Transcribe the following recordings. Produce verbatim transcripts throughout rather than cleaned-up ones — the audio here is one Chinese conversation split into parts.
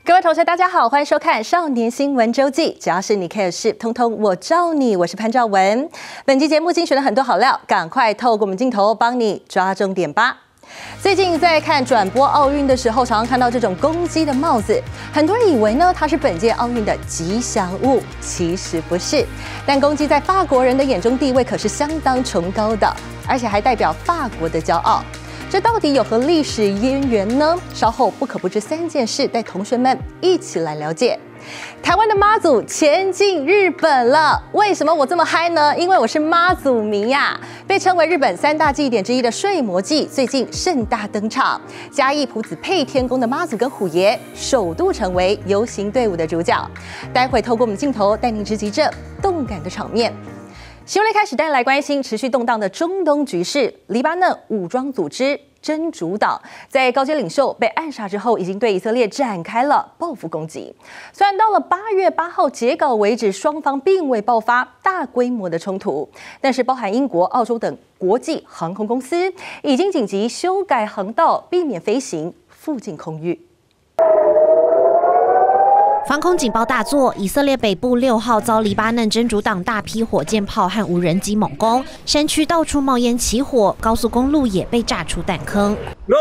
各位同学，大家好，欢迎收看《少年新闻周记》，只要是你 care 的事，通通我罩你。我是潘兆文。本期节目精选了很多好料，赶快透过我们镜头帮你抓重点吧。最近在看转播奥运的时候，常常看到这种公鸡的帽子，很多人以为呢它是本届奥运的吉祥物，其实不是。但公鸡在法国人的眼中地位可是相当崇高的，而且还代表法国的骄傲。这到底有何历史渊源呢？稍后不可不知三件事，带同学们一起来了解。台湾的妈祖前进日本了，为什么我这么嗨呢？因为我是妈祖迷呀！被称为日本三大祭典之一的睡魔祭，最近盛大登场。嘉义埔子配天宫的妈祖跟虎爷，首度成为游行队伍的主角。待会透过我们镜头带您直击这动感的场面。新闻一开始，带来关心持续动荡的中东局势。黎巴嫩武装组织真主党在高阶领袖被暗杀之后，已经对以色列展开了报复攻击。虽然到了八月八号截稿为止，双方并未爆发大规模的冲突，但是包含英国、澳洲等国际航空公司已经紧急修改航道，避免飞行附近空域。 防空警报大作，以色列北部六号遭黎巴嫩真主党大批火箭炮和无人机猛攻，山区到处冒烟起火，高速公路也被炸出弹坑。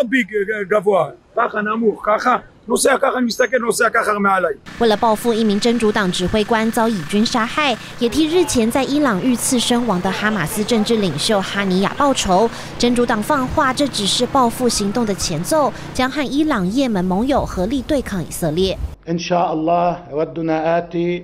为了报复一名真主党指挥官遭以军杀害，也替日前在伊朗遇刺身亡的哈马斯政治领袖哈尼亚报仇，真主党放话这只是报复行动的前奏，将和伊朗、也门盟友合力对抗以色列。 إن شاء الله يودنا آتي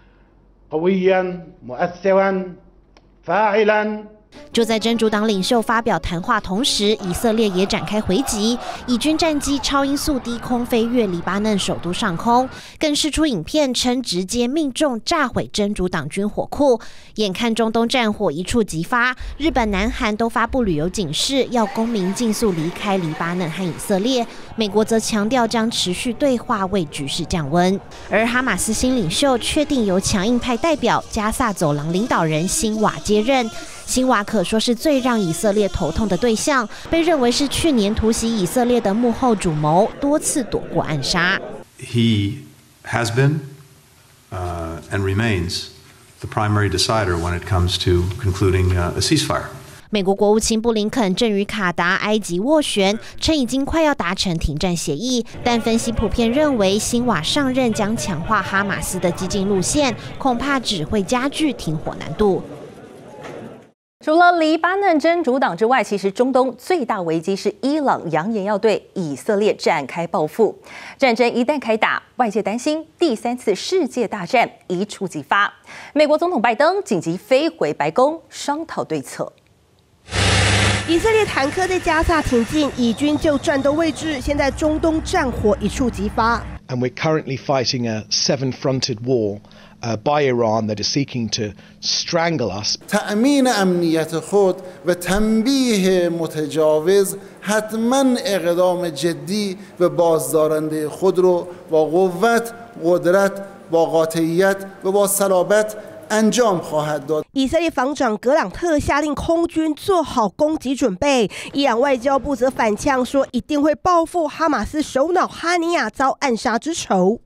قويا مؤثرا فاعلا。 就在真主党领袖发表谈话同时，以色列也展开回击，以军战机超音速低空飞越黎巴嫩首都上空，更释出影片称直接命中炸毁真主党军火库。眼看中东战火一触即发，日本、南韩都发布旅游警示，要公民尽速离开黎巴嫩和以色列。美国则强调将持续对话，为局势降温。而哈马斯新领袖确定由强硬派代表加萨走廊领导人辛瓦接任。辛瓦可说是最让以色列头痛的对象，被认为是去年突袭以色列的幕后主谋，多次躲过暗杀。 He has been, uh, and remains the primary decider when it comes to concluding uh, a ceasefire. 美国国务卿布林肯正与卡达、埃及斡旋，称已经快要达成停战协议，但分析普遍认为，辛瓦上任将强化哈马斯的激进路线，恐怕只会加剧停火难度。 除了黎巴嫩真主党之外，其实中东最大危机是伊朗扬言要对以色列展开报复。战争一旦开打，外界担心第三次世界大战一触即发。美国总统拜登紧急飞回白宫商讨对策。 以色列坦克在加萨挺进，以军就战斗位置，现在中东战火一触即发。 And we're currently fighting a seven-fronted war uh, by Iran that is seeking to strangle us. تأمين أمنية خود و تنبیه متجاوز حتما اقدام جدی و بازدارنده خود رو با قوت، قدرت، با قاطعیت و با صلابت انجام خواهد داد。 以色列防长格朗特下令空军做好攻击准备，伊朗外交部则反呛说一定会报复哈马斯首脑哈尼亚遭暗杀之仇。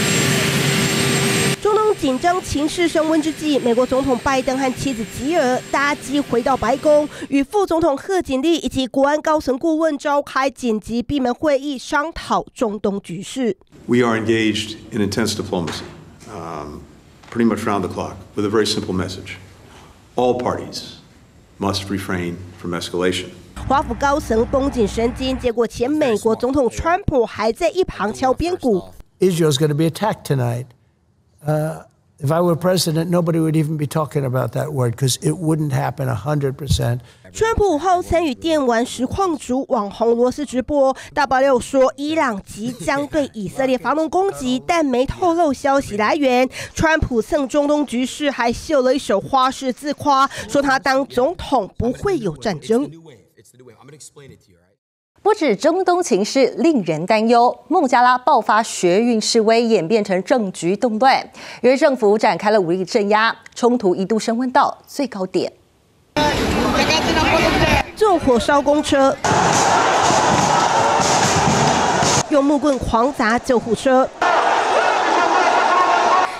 中东紧张情势升温之际，美国总统拜登和妻子吉尔搭机回到白宫，与副总统贺锦丽以及国安高层顾问召开紧急闭门会议，商讨中东局势。 We are engaged in intense diplomacy, um, pretty much round the clock, with a very simple message: all parties must refrain from escalation. 华府高层绷紧神经，结果前美国总统川普还在一旁敲边鼓。 Israel's going to be attacked tonight. Uh, if I were president, nobody would even be talking about that word because it wouldn't happen one hundred percent. 川普五号参与电玩实况主网红罗斯直播，大爆料说伊朗即将对以色列发动攻击，但没透露消息来源。川普蹭中东局势，还秀了一手花式自夸，说他当总统不会有战争。 不止中东情势令人担忧，孟加拉爆发学运示威，演变成政局动乱，由于政府展开了武力镇压，冲突一度升温到最高点。 纵火烧公车，用木棍狂砸救护车。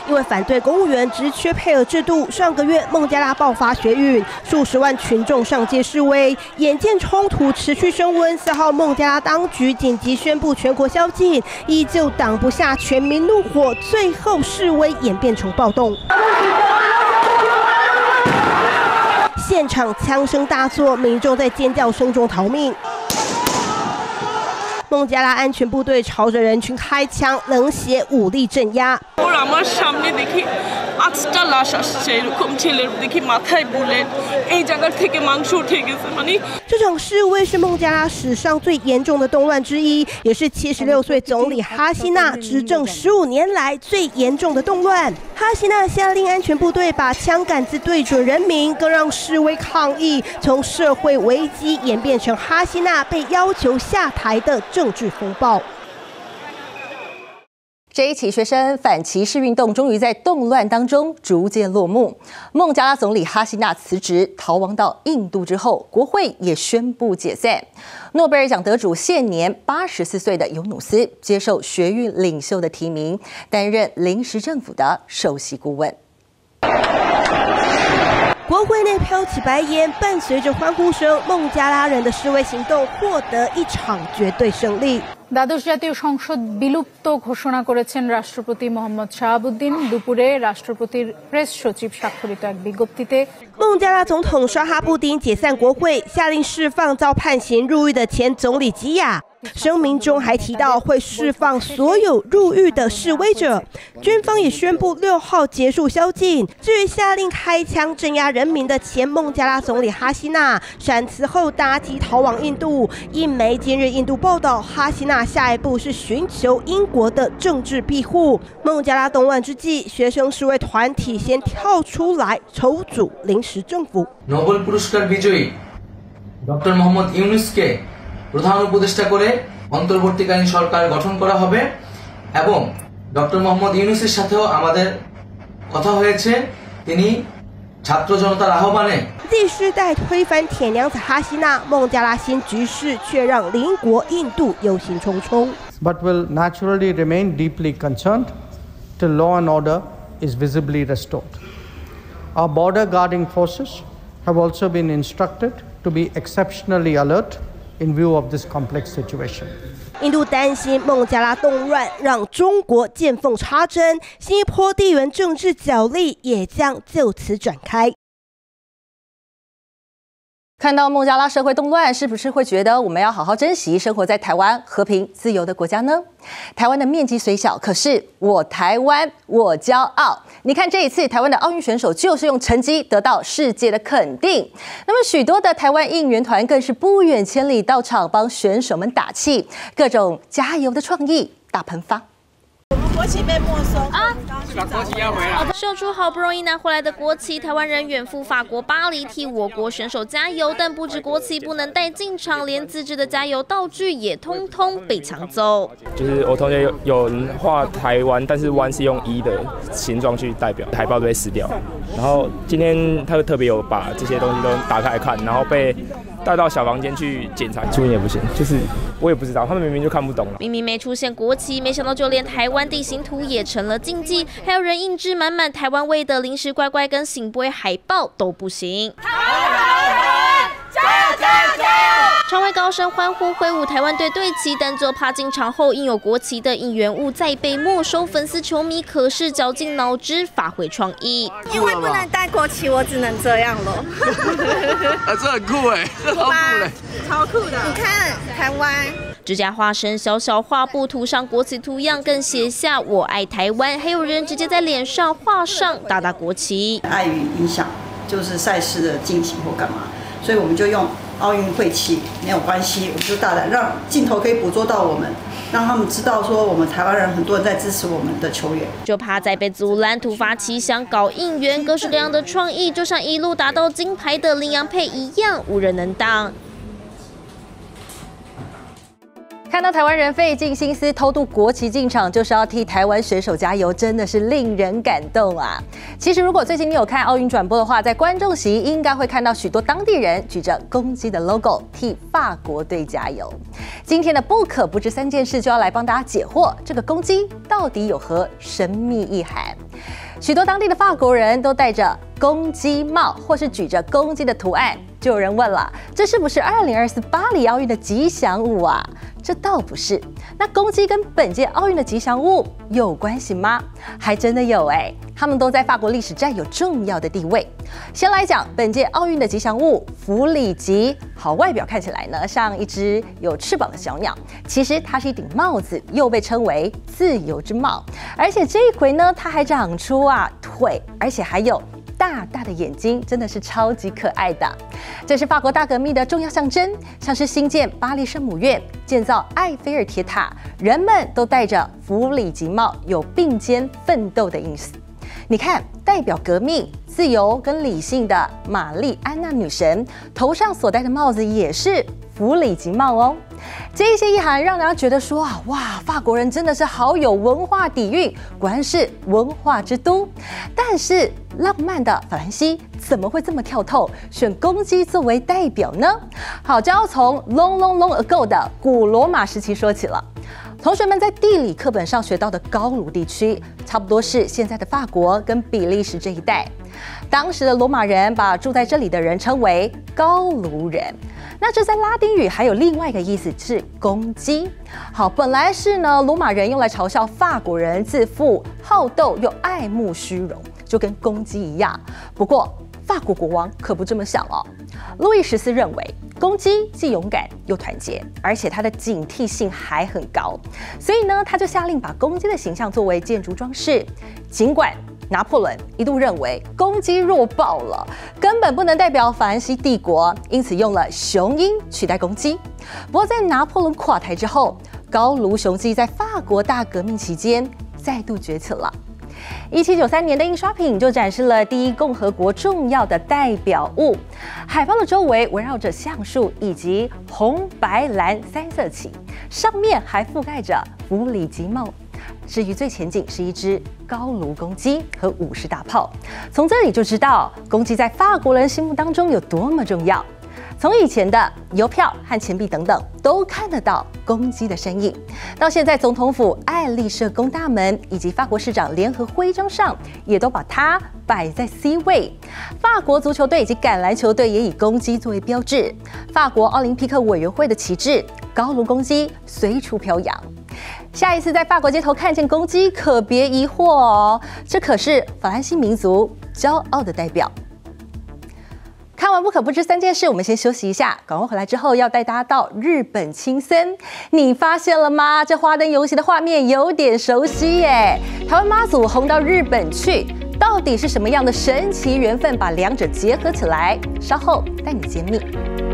因为反对公务员职缺配额制度，上个月孟加拉爆发学运，数十万群众上街示威。眼见冲突持续升温，四号孟加拉当局紧急宣布全国宵禁，依旧挡不下全民怒火，最后示威演变成暴动。现场枪声大作，民众在尖叫声中逃命。孟加拉安全部队朝着人群开枪，冷血武力镇压。 আমার সামনে দেখি পাঁচটা লাশ আসছে এরকম ছেলের দেখি মাথায় বুলেট এই জায়গা থেকে মাংস উঠে গেছে মানে 这场示威是孟加拉史上最严重的动乱之一，也是七十六岁总理哈希娜执政十五年来最严重的动乱。哈希娜下令安全部队把枪杆子对准人民，更让示威抗议从社会危机演变成哈希娜被要求下台的政治风暴。 这一起学生反歧视运动终于在动乱当中逐渐落幕。孟加拉总理哈希娜辞职，逃亡到印度之后，国会也宣布解散。诺贝尔奖得主现年八十四岁的尤努斯接受学运领袖的提名，担任临时政府的首席顾问。 国会内飘起白烟，伴随着欢呼声，孟加拉人的示威行动获得一场绝对胜利。 দ্বাদশ জাতীয় সংসদ বিলুপ্ত ঘোষণা করেছেন রাষ্ট্রপতি মোহাম্মদ শাহাবুদ্দিন দুপুরে রাষ্ট্রপতির প্রেস সচিব স্বাক্ষরিত এক বিজ্ঞপ্তিতে 孟加拉总统沙哈布丁解散国会，下令释放遭判刑入狱的前总理吉亚。声明中还提到会释放所有入狱的示威者，军方也宣布六号结束宵禁。至于下令开枪镇压人民的前孟加拉总理哈希娜，闪辞后搭机逃往印度。印媒今日印度报道，哈希娜下一步是寻求英国的政治庇护。孟加拉动乱之际，学生示威团体先跳出来筹组临时政府。 নোবেল পুরস্কার বিজয়ী ডক্টর মোহাম্মদ ইউনুসকে প্রধান উপদেষ্টা করে অন্তর্বর্তীকালীন সরকার গঠন করা হবে এবং ডক্টর মোহাম্মদ ইউনুসের সাথেও আমাদের কথা হয়েছে তিনি ছাত্র জনতার আহ্বানে 第四代推翻铁娘子哈希娜，孟加拉新局势却让邻国印度忧心忡忡。 But will naturally remain deeply concerned till law and order is visibly restored. Our border guarding forces have also been instructed to be exceptionally alert in view of this complex situation. 印度担心孟加拉动乱让中国见缝插针，新一波地缘政治角力也将就此展开。 看到孟加拉社会动乱，是不是会觉得我们要好好珍惜生活在台湾和平自由的国家呢？台湾的面积虽小，可是我台湾我骄傲。你看这一次台湾的奥运选手就是用成绩得到世界的肯定。那么许多的台湾应援团更是不远千里到场帮选手们打气，各种加油的创意大喷发。 国旗被没收啊！ 把国旗要回来。 秀出好不容易拿回来的国旗，台湾人远赴法国巴黎替我国选手加油，但不止国旗不能带进场，连自制的加油道具也通通被抢走。 就是我同学有有人画台湾，但是湾是用一的形状去代表，海报都被撕掉。然后今天他特别有把这些东西都打开来看，然后被带到小房间去检查，注音也不行，就是我也不知道，他们明明就看不懂了。 明明没出现国旗，没想到就连台湾地形图也成了禁忌，还有人印制满满台湾味的零食乖乖跟醒杯海报都不行。场外高声欢呼，挥舞台湾队队旗，但就怕进场后印有国旗的应援物再被没收，粉丝球迷可是绞尽脑汁发挥创意。 因为不能带国旗，我只能这样了。 啊，这很酷哎，这超酷嘞， 超酷的！你看台湾。 指甲画成小小画布，涂上国旗图样，更写下“我爱台湾”，还有人直接在脸上画上大大国旗。 碍于影响就是赛事的进行或干嘛，所以我们就用奥运会旗，没有关系，我们就大胆让镜头可以捕捉到我们，让他们知道说我们台湾人很多人在支持我们的球员。 就怕再被阻拦，突发奇想搞应援，各式各样的创意，就像一路打到金牌的林洋配一样，无人能挡。 看到台湾人费尽心思偷渡国旗进场，就是要替台湾选手加油，真的是令人感动啊！其实，如果最近你有看奥运转播的话，在观众席应该会看到许多当地人举着公鸡的 logo 替法国队加油。今天的不可不知三件事就要来帮大家解惑，这个公鸡到底有何神秘意涵？ 许多当地的法国人都戴着公鸡帽，或是举着公鸡的图案。就有人问了，这是不是二零二四巴黎奥运的吉祥物啊？这倒不是。那公鸡跟本届奥运的吉祥物有关系吗？还真的有哎，他们都在法国历史占有重要的地位。先来讲本届奥运的吉祥物弗里吉，好，外表看起来呢像一只有翅膀的小鸟，其实它是一顶帽子，又被称为自由之帽。而且这一回呢，它还长出啊腿，而且还有大大的眼睛，真的是超级可爱的。这是法国大革命的重要象征，像是兴建巴黎圣母院、建造埃菲尔铁塔，人们都戴着弗里吉帽，有并肩奋斗的意思。你看，代表革命、自由跟理性的玛丽安娜女神头上所戴的帽子也是弗里吉帽哦。这一些意涵让人家觉得说啊，哇，法国人真的是好有文化底蕴，果然是文化之都。但是浪漫的法兰西怎么会这么跳透，选公鸡作为代表呢？好，就要从 long long long ago 的古罗马时期说起了。同学们在地理课本上学到的高卢地区，差不多是现在的法国跟比利时这一带。当时的罗马人把住在这里的人称为高卢人。那这在拉丁语还有另外一个意思是公鸡。好，本来是呢罗马人用来嘲笑法国人自负、好斗又爱慕虚荣，就跟公鸡一样。不过法国国王可不这么想哦。路易十四认为公鸡既勇敢又团结，而且它的警惕性还很高，所以呢他就下令把公鸡的形象作为建筑装饰。尽管拿破仑一度认为公鸡弱爆了，根本不能代表法兰西帝国，因此用了雄鹰取代公鸡。不过在拿破仑垮台之后，高卢雄鸡在法国大革命期间再度崛起了。一七九三年的印刷品就展示了第一共和国重要的代表物，海报的周围围绕着橡树以及红白蓝三色旗，上面还覆盖着弗里吉帽。至于最前景是一只高卢公鸡和五十大炮，从这里就知道公鸡在法国人心目当中有多么重要。从以前的邮票和钱币等等，都看得到公鸡的身影。到现在，总统府爱丽舍宫大门以及法国市长联合徽章上，也都把它摆在 C 位。法国足球队以及橄榄球队也以公鸡作为标志。法国奥林匹克委员会的旗帜，高卢公鸡随处飘扬。下一次在法国街头看见公鸡，可别疑惑哦，这可是法兰西民族骄傲的代表。看完不可不知三件事，我们先休息一下，赶快回来之后要带大家到日本青森。你发现了吗？这花灯游行的画面有点熟悉耶！台湾妈祖红到日本去，到底是什么样的神奇缘分把两者结合起来？稍后带你揭秘。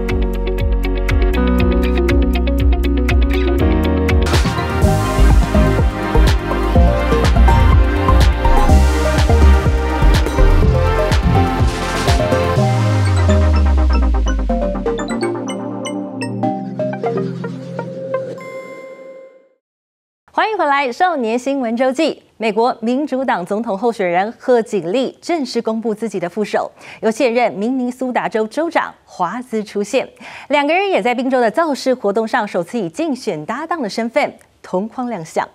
欢迎回来，少年新闻周记。美国民主党总统候选人贺锦丽正式公布自己的副手，由现任明尼苏达州州长华兹出现。两个人也在宾州的造势活动上首次以竞选搭档的身份同框亮相。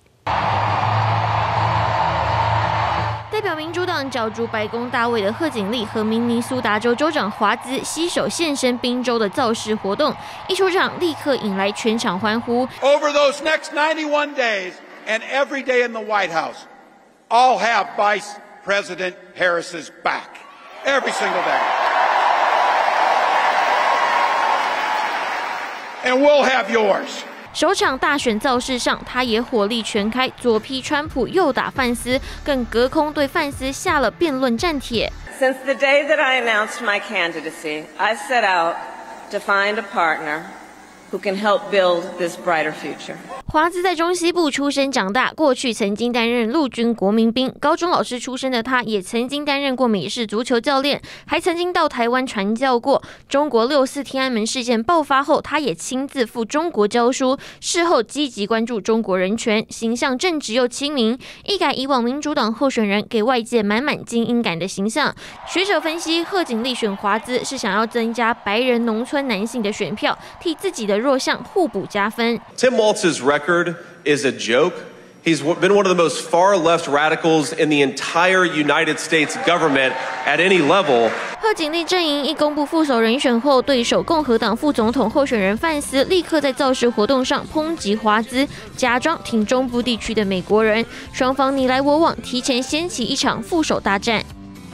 代表民主党角逐白宫大位的贺锦丽和明尼苏达州州长华兹携手现身宾州的造势活动，一出场立刻引来全场欢呼。 Over those next ninety-one days and every day in the White House, I'll have Vice President Harris's back every single day, and we'll have yours. 首场大选造势上，他也火力全开，左批川普，右打范斯，更隔空对范斯下了辩论战帖。 Since the day that I announced my candidacy, I set out to find a partner who can help build this brighter future. 华兹在中西部出生长大，过去曾经担任陆军国民兵，高中老师出身的他，也曾经担任过美式足球教练，还曾经到台湾传教过。中国六四天安门事件爆发后，他也亲自赴中国教书，事后积极关注中国人权，形象正直又亲民，一改以往民主党候选人给外界满满精英感的形象。学者分析，贺锦丽选华兹是想要增加白人农村男性的选票，替自己的弱项互补加分。 Tim Walz's record is a joke. He's been one of the most far left radicals in the entire United States government at any level. 贺锦丽阵营一公布副手人选后，对手共和党副总统候选人范斯立刻在造势活动上抨击华兹，假装挺中部地区的美国人，双方你来我往，提前掀起一场副手大战。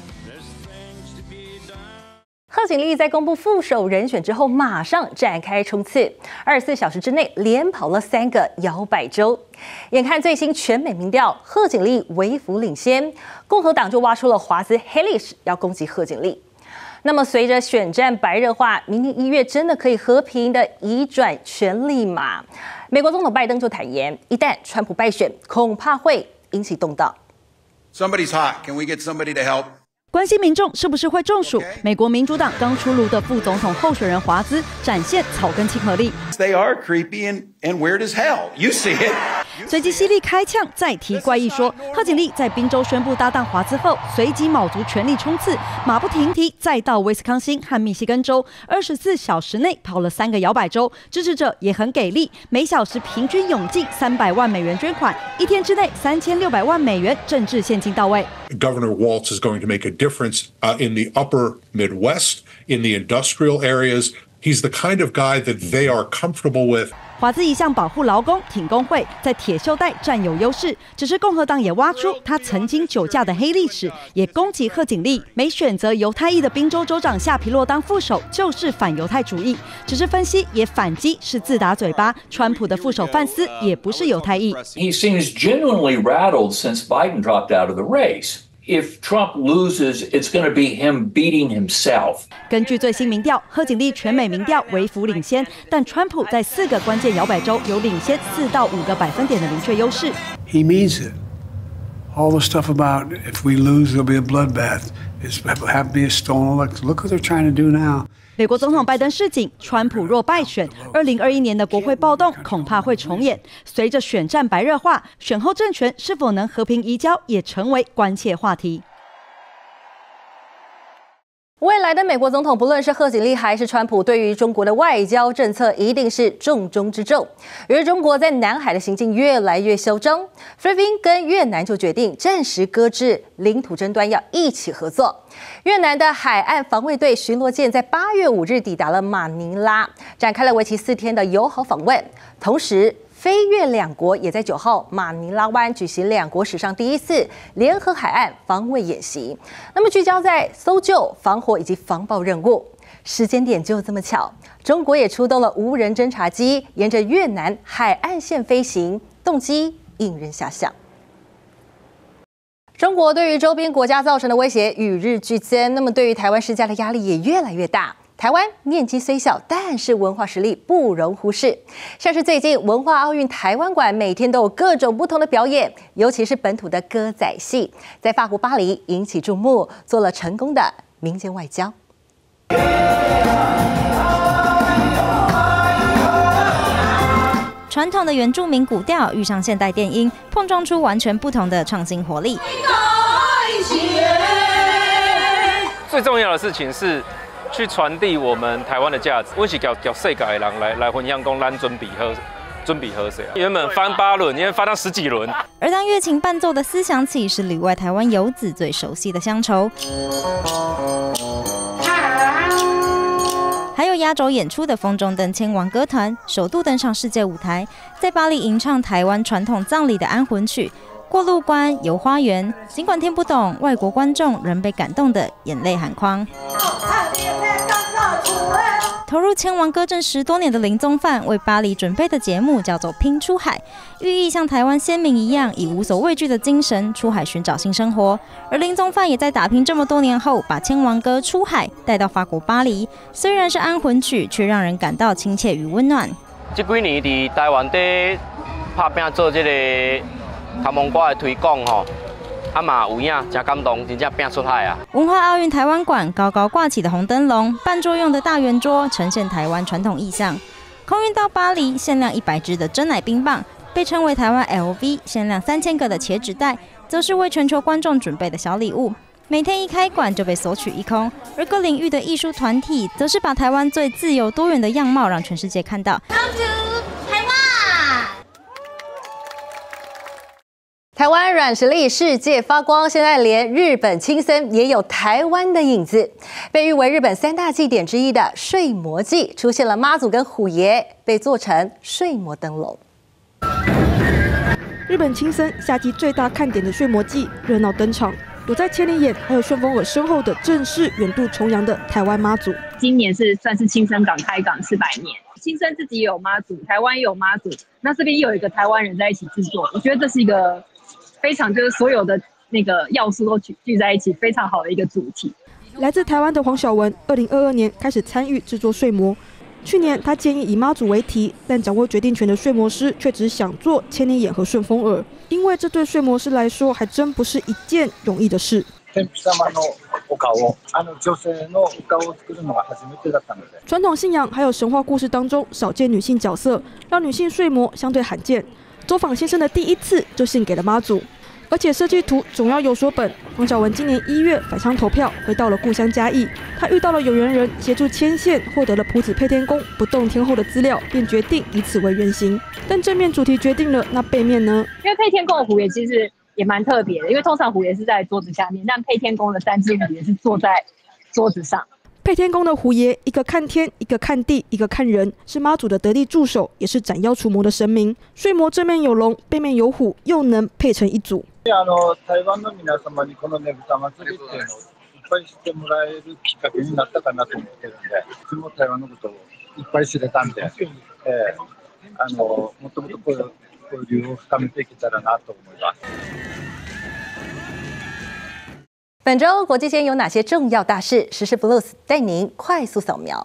贺锦丽在公布副手人选之后，马上展开冲刺，二十四小时之内连跑了三个摇摆州。眼看最新全美民调，贺锦丽微幅领先，共和党就挖出了华兹黑历史，要攻击贺锦丽。那么，随着选战白热化，明年一月真的可以和平的移转权力吗？美国总统拜登就坦言，一旦川普败选，恐怕会引起动荡。 Somebody's hot. Can we get somebody to help? 关心民众是不是会中暑？美国民主党刚出炉的副总统候选人华兹展现草根亲和力。 They are creepy and, and weird as hell. You see it. 随即犀利开枪，再提怪异说，贺锦丽在宾州宣布搭档华兹后，随即卯足全力冲刺，马不停蹄，再到威斯康星和密西根州，二十四小时内跑了三个摇摆州，支持者也很给力，每小时平均涌进三百万美元捐款，一天之内三千六百万美元政治现金到位。 Governor Walz is going to make a difference uh, in the upper Midwest, in the industrial areas. He's the kind of guy that they are comfortable with. 华兹一向保护劳工、挺工会，在铁锈带占有优势。只是共和党也挖出他曾经酒驾的黑历史，也攻击贺锦丽。没选择犹太裔的宾州州长夏皮洛当副手，就是反犹太主义。只是分析也反击是自打嘴巴。川普的副手范斯也不是犹太裔。 He seems genuinely rattled since Biden dropped out of the race. If Trump loses, it's going to be him beating himself. 根据最新民调，贺锦丽全美民调微幅领先，但川普在四个关键摇摆州有领先四到五个百分点的明确优势。 He means it. All the stuff about if we lose, there'll be a bloodbath. It's have to be a stolen election. Look what they're trying to do now. 美国总统拜登示警，川普若败选，二零二一年的国会暴动恐怕会重演。随着选战白热化，选后政权是否能和平移交，也成为关切话题。 未来的美国总统，不论是贺锦丽还是川普，对于中国的外交政策一定是重中之重。由于中国在南海的行径越来越嚣张，菲律宾跟越南就决定暂时搁置领土争端，要一起合作。越南的海岸防卫队巡逻舰在八月五日抵达了马尼拉，展开了为期四天的友好访问，同时。菲越两国也在九号马尼拉湾举行两国史上第一次联合海岸防卫演习，那么聚焦在搜救、防火以及防暴任务。时间点就这么巧，中国也出动了无人侦察机，沿着越南海岸线飞行，动机引人遐想。中国对于周边国家造成的威胁与日俱增，那么对于台湾施加的压力也越来越大。台湾面积虽小，但是文化实力不容忽视。像是最近文化奥运台湾馆每天都有各种不同的表演，尤其是本土的歌仔戏，在法国巴黎引起注目，做了成功的民间外交。 传统的原住民古调遇上现代电音，碰撞出完全不同的创新活力。 最重要的事情是。去传递我们台湾的价值，我是叫叫世界的人来来分享，讲咱准备好，准备好谁？原本翻八轮，因为翻到十几轮。 而当乐琴伴奏的思想起，是旅外台湾游子最熟悉的乡愁。还有压轴演出的风中灯千王歌团，首度登上世界舞台，在巴黎吟唱台湾传统葬礼的安魂曲。过路关游花园，尽管听不懂，外国观众仍被感动的眼泪含眶。投入千王歌阵十多年的林宗范为巴黎准备的节目叫做《拼出海》，寓意像台湾先民一样，以无所畏惧的精神出海寻找新生活。而林宗范也在打拼这么多年后，把千王歌出海带到法国巴黎。虽然是安魂曲，却让人感到亲切与温暖。 这几年伫台湾在拍拼做这个台湾歌的推广吼。啊嘛有影，真感动，真正拼出海啊！ 文化奥运台湾馆高高挂起的红灯笼，半桌用的大圆桌呈现台湾传统意象。空运到巴黎，限量一百支的真奶冰棒，被称为台湾 L V， 限量三千个的茄纸袋，则是为全球观众准备的小礼物。每天一开馆就被索取一空。而各领域的艺术团体，则是把台湾最自由多元的样貌让全世界看到。 台湾软实力世界发光，现在连日本青森也有台湾的影子。被誉为日本三大祭典之一的睡魔祭，出现了妈祖跟虎爷，被做成睡魔灯笼。 日本青森夏季最大看点的睡魔祭热闹登场，躲在千里眼还有顺风耳身后的，正是远渡重洋的台湾妈祖。 今年是算是青森港开港四百年，青森自己也有妈祖，台湾也有妈祖，那这边又有一个台湾人在一起制作，我觉得这是一个非常就是所有的那个要素都聚聚在一起，非常好的一个主题。 来自台湾的黄晓雯，二零二二年开始参与制作睡魔。去年他建议以妈祖为题，但掌握决定权的睡魔师却只想做千里眼和顺风耳，因为这对睡魔师来说还真不是一件容易的事。传统信仰还有神话故事当中少见女性角色，让女性睡魔相对罕见。走访先生的第一次就献给了妈祖，而且设计图总要有所本。黄晓雯今年一月返乡投票，回到了故乡嘉义，她遇到了有缘人协助牵线，获得了朴子配天宫不动天后的资料，便决定以此为原型。但正面主题决定了，那背面呢？ 因为配天宫的虎爷其实也蛮特别的，因为通常虎爷是在桌子下面，但配天宫的三只虎爷是坐在桌子上。 配天宫的虎爷，一个看天，一个看地，一个看人，是妈祖的得力助手，也是斩妖除魔的神明。睡魔正面有龙，背面有虎，又能配成一组。 あの台湾の皆様にこのねぶた祭りっていうのをいっぱい知ってもらえるきっかけになったかなと思ってるんで、いつも台湾のことをいっぱい知れたんで、えー、あのもっともっと交流を深めていけたらなと思います。 本周国际间有哪些重要大事？时事 Blues 带您快速扫描。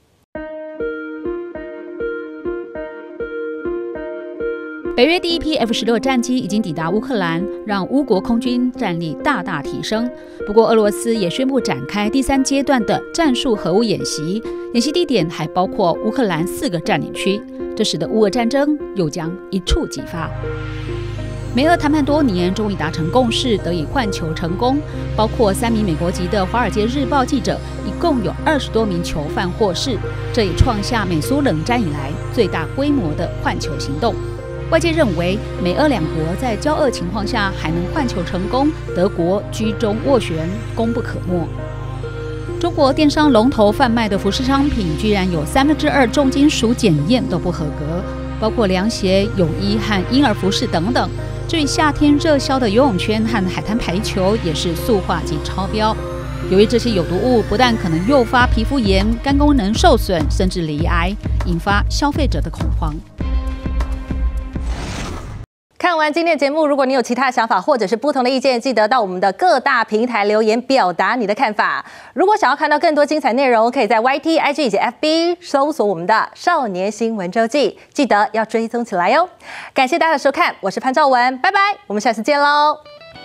北约第一批 F 十六 战机已经抵达乌克兰，让乌国空军战力大大提升。不过，俄罗斯也宣布展开第三阶段的战术核武演习，演习地点还包括乌克兰四个占领区，这使得乌俄战争又将一触即发。美俄谈判多年，终于达成共识，得以换囚成功。包括三名美国籍的《华尔街日报》记者，一共有二十多名囚犯获释，这也创下美苏冷战以来最大规模的换囚行动。外界认为，美俄两国在交恶情况下还能换囚成功，德国居中斡旋，功不可没。中国电商龙头贩卖的服饰商品，居然有三分之二重金属检验都不合格，包括凉鞋、泳衣和婴儿服饰等等。至于夏天热销的游泳圈和海滩排球，也是塑化剂超标。由于这些有毒物不但可能诱发皮肤炎、肝功能受损，甚至罹癌，引发消费者的恐慌。 看完今天的节目，如果你有其他想法或者是不同的意见，记得到我们的各大平台留言表达你的看法。如果想要看到更多精彩内容，可以在 Y T、I G 以及 F B 搜索我们的少年新闻周记，记得要追踪起来哟。感谢大家的收看，我是潘兆文，拜拜，我们下次见喽。